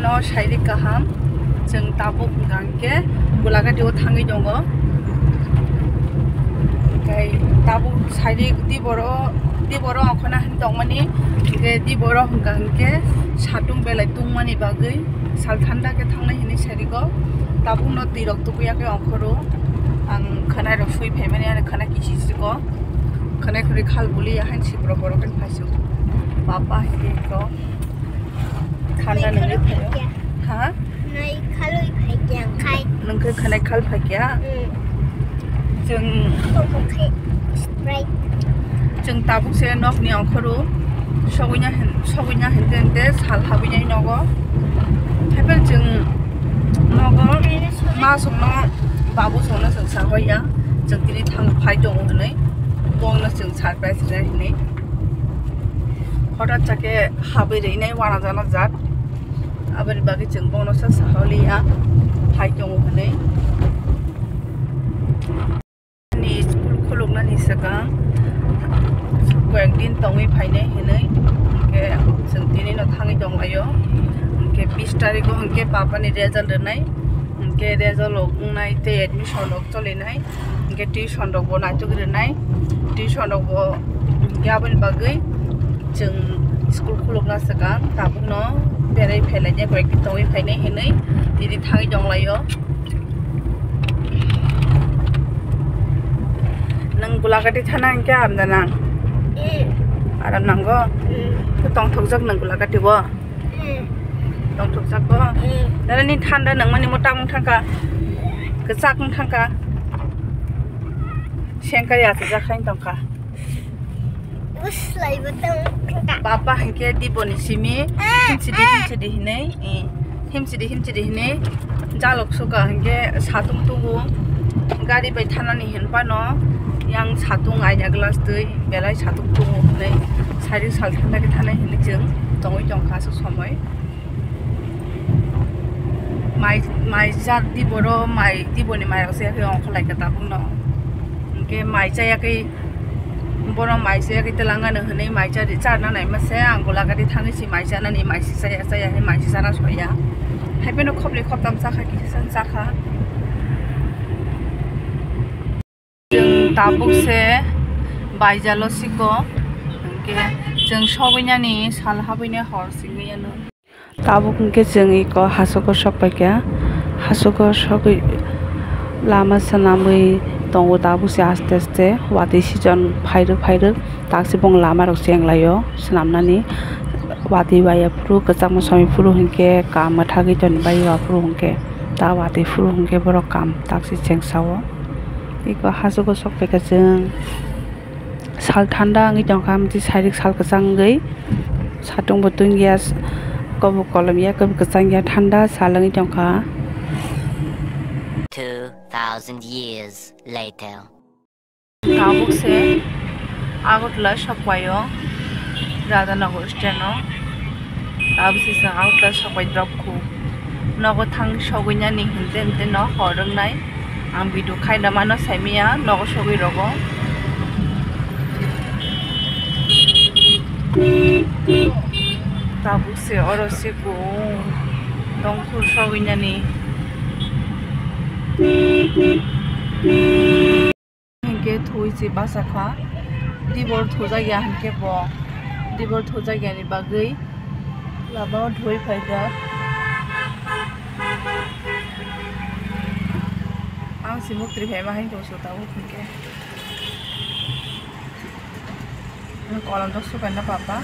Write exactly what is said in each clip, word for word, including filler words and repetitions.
no sairi kaham jeng tabuk gangke gulagatiyo thangi dongo kai tabuk sairi di boro di boro okhona dongmani ke di boro gangke satung belai tungmani bagai sal thanda ke thangnai hini sairi go tabuk no tirok tukuya ke ongkhoro ang khanai ro sui phaimani ar khana kisi sigo khanai khuri khal buli yahan sibro boro kan phasu papa he ko khana nang phayo ha nai khaloi phaikyang khai nang ke khanai khal phaikya jeng jeng tabuk se nok ni ongkhoro sogunya hen sogunya hen de sal habinya nogo hebel jeng nogo ma sungno babu sungno jeng sa hoya jeng tini thang phai dong hanai bong na jeng sar price jai ni horat chake habi rei nai wana jana jat abari bagi jeng bong no sa sa holiya phai dong hanai ni school khuluk na ni saka কয়েকদিন তঙই ফাইনে হেनै के जों दिनै न थाङै दं लायो के बीस तारिख हंके पापानि रेजाल्ट दोननाय के रेजाल्ट उंनाय ते एडमिशन दक चलिनाय के टिउशन दक बनाय तो ग्रोनाय टिउशन दक गाबोन बागै जों स्कुल खुलुगना सका ताबुक न बेराय फैलायने कয়েকদিन तङै फाइने हेनै दिनै थाङै दं लायो नों गुलागाति थाना के आमदाना Aram nanggo, tu tong thokjak nanggo lagati bo, tong thokjak bo. Nara ni thanda nang mani motang thangka, kesak thangka, sengkar ya sejak kain tongka. Uslai betang thangka. Papa hingke di boni simi, him sidi him sidi hine, him sidi him sidi hine, jalok suka hingke satung tugu, gari bai thana ni hinpa no. yang satung aja gelas teh belai satung tunggu nih sari sal thanda ke thana hini jeng tongoi tongka so somoi mai mai jat di boro mai di boni mai rase ke ong khlai ka tabung no ke mai jaya ke boro mai jaya ke telanga ne hne mai ja ri char na nai ma se angola ka di thani si mai ja na ni mai si saya saya he mai si sara soya hai pe no khopli khoptam sa kha ki san sa kha tabuk se baijalo siko ke jeng sobinya ni sal habinya hor singiya no tabuk ke jeng iko hasoko sokpakya hasoko soki lama sanamui tongo tabuk se aste aste wati season phairu phairu taksi bong lama rok senglayo sanamnani wati baya puru kachang sami puru hingke kam thagi jon baya puru hingke ta wati puru hingke boro kam taksi chengsawo iko hasoko sokpeka jeng sal thanda ngi tongkam ti sarik sal kachang gei satung botun gas kobu kolom ya kobu kachang ya thanda salangi tongka two thousand years later tabuk se agotla sokwayo radhanagar steno tabuk se sa agotla sokwai drop khu nogo thang sogunya ni hinte hinte no horongnai ang bidu khai na mano saimia nogo sogi rogo tabuk se oro se ko dongkhur soginya ni hingke thui se basa kha dibor thoja ya hingke bo dibor thoja ya ni bagai laba thui phaida ang simuk tri phai ma hain to so tahu hingke kolam dok su kana papa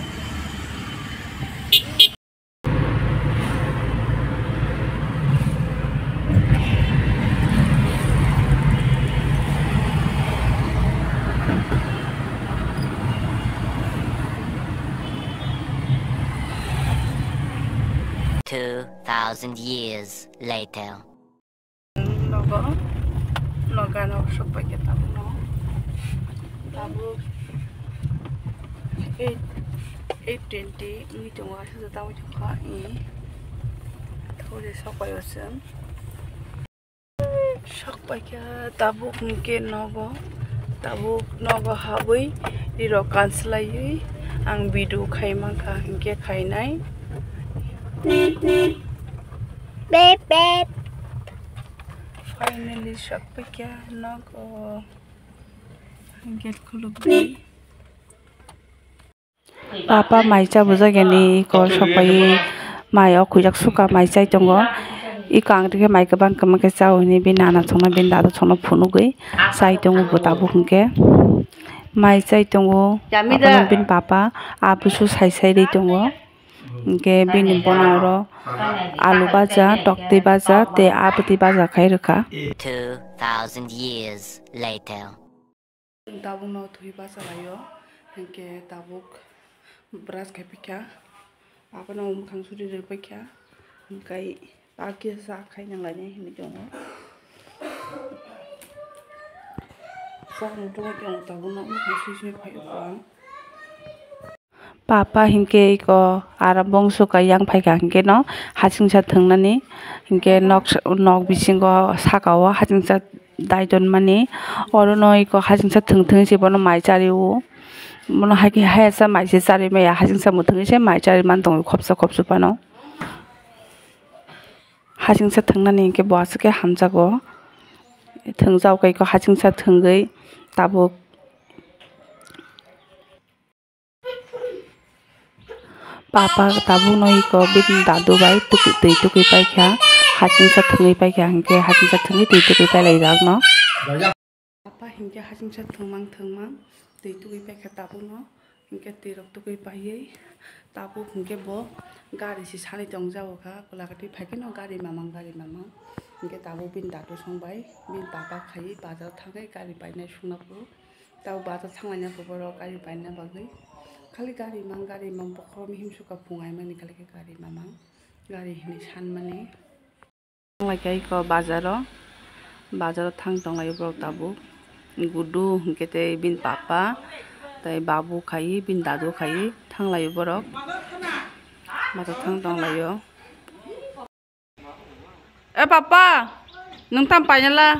two thousand years later nogo noga no sopai ke tabu no tabu eight eight twenty ngi tong wa su tabu kha i thore sopai osem sopai ke tabu ke nogo tabu nogo habui diro kanslai ang bidu khai mangka hingke khainai Beep beep. Finally shop pa kya no ko get khuluk dei. Papa mai cha buja gani ko shopai mai o khujak suka mai chai tongo I kang de mai ka bang kam ka chau ni bin nana chona bin da chona phunu gei sai tongo bota bu hungke mai chai tongo apon bin papa apusu sai sai dei tongo ke bin bonaro alu baja tokti baja te apati baja khai rakha Two thousand years later. tabuk no thui baja layo ke tabuk brush khai pikha apon um khang suri re pikha kai Pagi sa khai nang lai ni ni jong sa ni jong jong ta bu no khang sui sui phai ko Papa hingke ko ara bongso ka yang phai ka hingke no hachingsa thungnani hingke nok nok bisingo sakao hachingsa daidon mani orono ko hachingsa thung thung se bono mai chari u mono haki haisa mai se chari me hachingsa mu thung se mai chari man tong khopsa khopsu pano hachingsa thungnani hingke boasake hamjago thungjau kai ko hachingsa thunggei tabuk Papa tabu noi ko bin dadu bai tukui tui tukui pai kya hachingsa thungai pai kya hingke hachingsa thungai tui tukui pai lai jak no Papa hingke hachingsa thungmang thungmang tui tukui pai kya tabu no hingke tirok tukui pai ye tabu hingke bo gari si sani tongjao ka kolakati pai ke no gari mamang gari mamang hingke tabu bin dadu songbai bin papa khai bazar thangai gari painai sungnapu tabu bazar thanglai na boro gari paina bagai Kali gari mang gari mang pokro mi him suka pungai mani kali ke gari mamang gari hini san mani Lai ko bazaro bazaro thang tong lai bro tabu gudu hingkete bin papa tai babu khai bin dadu khai thang lai borok bazar thang tong layo Eh papa nung tam painala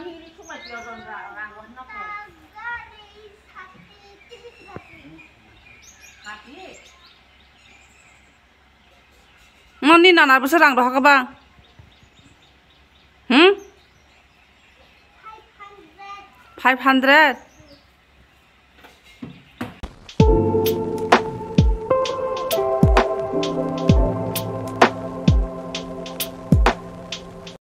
Moni nana besar rang roh bang? Hmm? Five hundred.